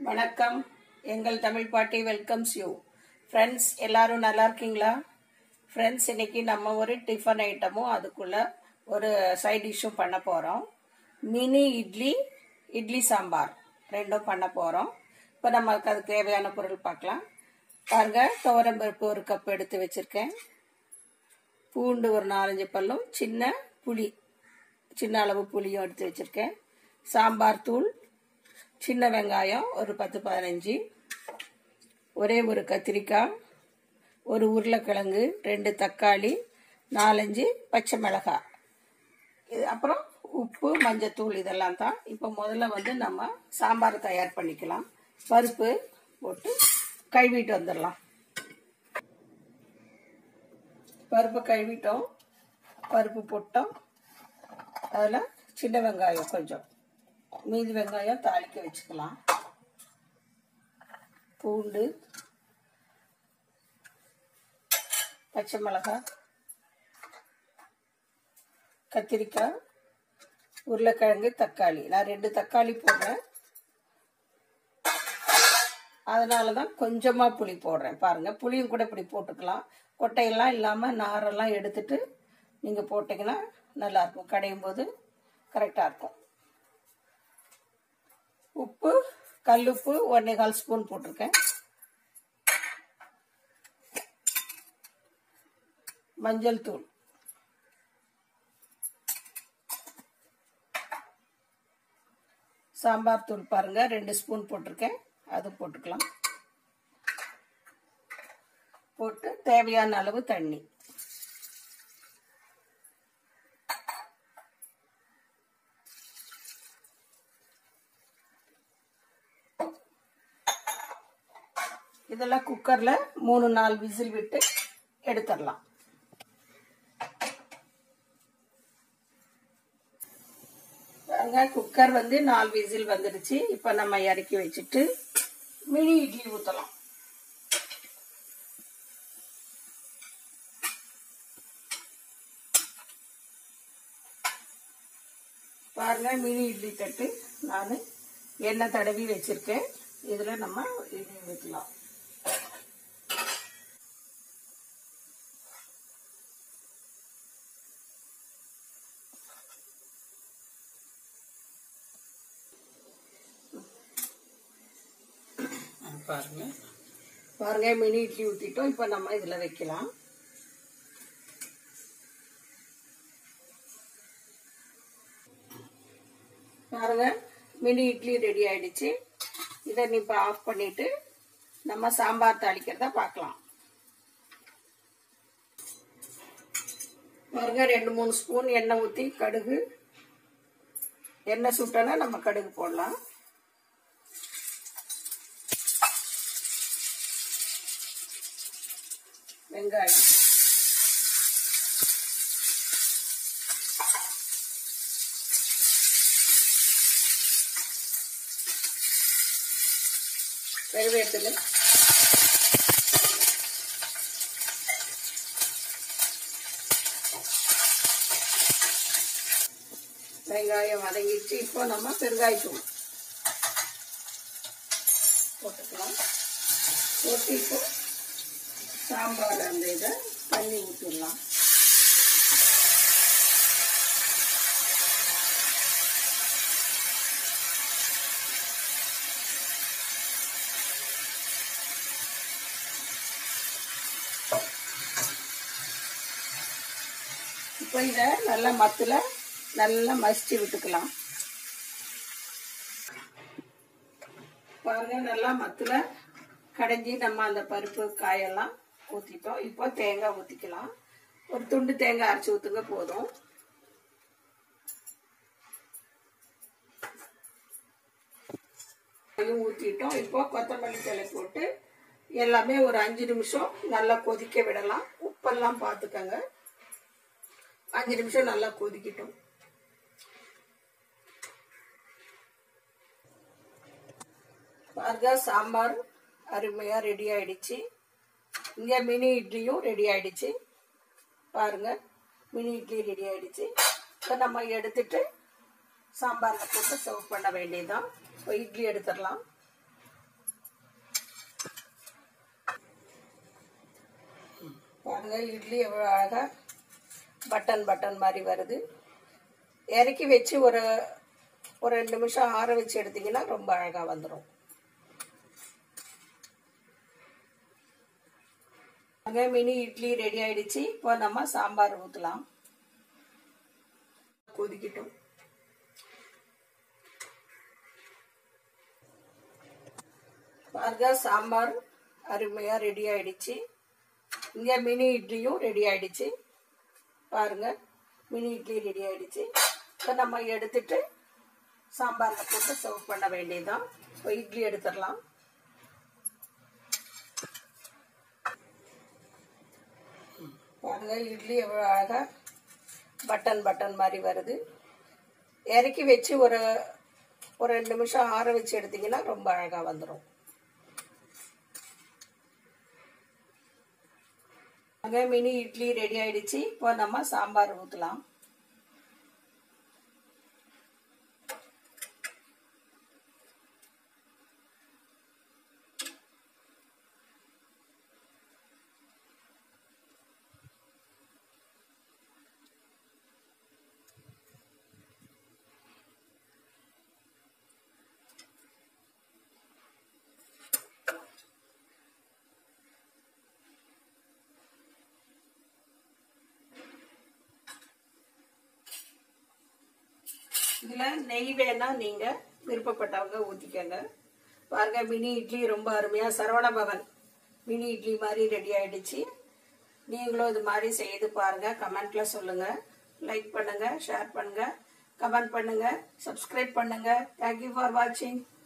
வணக்கம். எங்கள் தமிழ் பாட்டி வெல்கம்ஸ் யூ. ஃப்ரெண்ட்ஸ், எல்லாரும் நல்லா இருக்கீங்களா? ஃப்ரெண்ட்ஸ், இன்னைக்கு நம்ம ஒரு டிஃபன் ஐட்டமும் அதுக்குள்ள ஒரு சைட் டிஷ்ஷும் பண்ண போகிறோம். மினி இட்லி சாம்பார் ரெண்டும் பண்ண போகிறோம். இப்போ நமக்கு அதுக்கு தேவையான பொருள் பார்க்கலாம். பாருங்க, துவரம்பருப்பு ஒரு கப் எடுத்து வச்சுருக்கேன். பூண்டு ஒரு 4-5 பல்லும், சின்ன அளவு புளியும் எடுத்து வச்சுருக்கேன். சாம்பார் தூள், சின்ன வெங்காயம் ஒரு 10-15, ஒரே ஒரு கத்திரிக்காய், ஒரு உருளைக்கிழங்கு, 2 தக்காளி, 4-5 பச்சை மிளகாய், அப்புறம் உப்பு, மஞ்சத்தூள், இதெல்லாம் தான். இப்போ முதல்ல நம்ம சாம்பார் தயார் பண்ணிக்கலாம். பருப்பு போட்டு கழுவிட்டு வந்துடலாம். பருப்பு கழுவிட்டோம், பருப்பு போட்டோம். அதில் சின்ன வெங்காயம் கொஞ்சம், மீதி வெங்காயம் தாளிக்க வச்சுக்கலாம். பூண்டு, பச்சை மிளகாய், கத்திரிக்காய், உருளைக்கிழங்கு, தக்காளி. நான் 2 தக்காளி போடுறேன், அதனால தான் கொஞ்சமாக புளி போடுறேன். பாருங்க, புளியும் கூட இப்படி போட்டுக்கலாம். கொட்டையெல்லாம் இல்லாமல் நாரெல்லாம் எடுத்துட்டு நீங்கள் போட்டிங்கன்னா நல்லாயிருக்கும். கடையும் போது கரெக்டாக இருக்கும். உப்பு, கல்லுப்பு 1/4 ஸ்பூன் போட்டிருக்கேன். மஞ்சள் தூள், சாம்பார் தூள் பாருங்க 2 ஸ்பூன் போட்டிருக்கேன், அது போட்டுக்கலாம். போட்டு தேவையான அளவு தண்ணி. இதெல்லாம் குக்கர்ல 3-4 விசில் விட்டு எடுத்துடலாம். குக்கர் 4 விசில் வந்துடுச்சு. இப்ப நம்ம இறக்கி வச்சுட்டு மினி இட்லி ஊத்தலாம். பாருங்க, மினி இட்லி தட்டு நான் எண்ணெய் தடவி வச்சிருக்கேன். இதுல நம்ம இட்லி ஊற்றலாம். பாருங்க மினி இட்லி ஊத்திட்டோம். இப்ப நம்ம இதுல வைக்கலாம். பாருங்க, மினி இட்லி ரெடி ஆயிடுச்சு. இதை இப்ப ஆஃப் பண்ணிட்டு நம்ம சாம்பார் தாளிக்கிறத பார்க்கலாம். பாருங்க, 2-3 ஸ்பூன் எண்ணெய் ஊத்தி கடுகு, எண்ணெய் சுட்டனா நம்ம கடுகு போடலாம். வெங்காயம், கருவேப்பிலை, வெங்காயம் வதங்கிடுச்சு. இப்போ நம்ம பெருங்காயத்தூள் போட்டுக்கலாம். போட்டு இப்போ சாம்பார் அந்த இதை தண்ணி ஊற்றிடலாம். இப்போ இதை நல்லா மத்துல நல்லா மசிச்சு விட்டுக்கலாம். பாருங்க, நல்லா மத்துல கடைஞ்சி நம்ம அந்த பருப்பு காயெல்லாம் ஊத்திட்டோம். இப்போ தேங்காய் ஊத்திக்கலாம். ஒரு துண்டு தேங்காய் அரைச்சி ஊத்துங்க போதும். ஊத்திட்டோம். இப்போ கொத்தமல்லி தழை போட்டு எல்லாமே ஒரு 5 நிமிஷம் நல்லா கொதிக்க விடலாம். உப்பெல்லாம் பார்த்துக்கங்க. 5 நிமிஷம் நல்லா கொதிக்கட்டும். பாருங்க, சாம்பார் அருமையா ரெடி ஆயிடுச்சு. இங்க மினி இட்லியும் ரெடி ஆயிடுச்சு. பாருங்க, மினி இட்லி ரெடி ஆயிடுச்சு. இப்போ நம்ம எடுத்துட்டு சாம்பார்ல போட்டு சர்வ் பண்ண வேண்டியதுதான். இப்போ இட்லி எடுத்துடலாம். பாருங்க இட்லி எவ்வளோ அழகா பட்டன் மாதிரி வருது. இறக்கி வச்சு ஒரு 2 நிமிஷம் ஆற வச்சு எடுத்தீங்கன்னா ரொம்ப அழகா வந்துடும். மினி இட்லி ரெடி ஆயிடுச்சு. இப்போ நம்ம சாம்பார் ஊற்றலாம். கொதிக்கட்டும். பாருங்க சாம்பார் அருமையா ரெடி ஆயிடுச்சு. இங்க மினி இட்லியும் ரெடி ஆயிடுச்சு. பாருங்க மினி இட்லி ரெடி ஆயிடுச்சு. இப்போ நம்ம எடுத்துட்டு சாம்பார்ல போட்டு சர்வ் பண்ண வேண்டியதுதான். இப்போ இட்லி எடுத்துடலாம். பாருங்க இட்லி எவ்வளோ அழகா பட்டன் மாதிரி வருது. இறக்கி வச்சு ஒரு 2 நிமிஷம் ஆற வச்சு எடுத்தீங்கன்னா ரொம்ப அழகா வந்துடும். மினி இட்லி ரெடி ஆயிடுச்சு. இப்போ நம்ம சாம்பார் ஊற்றலாம். இதுல நெய் வேணா நீங்க விருப்பப்பட்டவங்க ஊத்திக்கங்க. பாருங்க மினி இட்லி ரொம்ப அருமையா சரவண பவன் மினி இட்லி மாதிரி ரெடி ஆயிடுச்சு. நீங்களும் இது மாதிரி செய்து பாருங்க. கமெண்ட்ல சொல்லுங்க. லைக் பண்ணுங்க, ஷேர் பண்ணுங்க, கமெண்ட் பண்ணுங்க, சப்ஸ்கிரைப் பண்ணுங்க. தேங்க்யூ ஃபார் வாட்சிங்.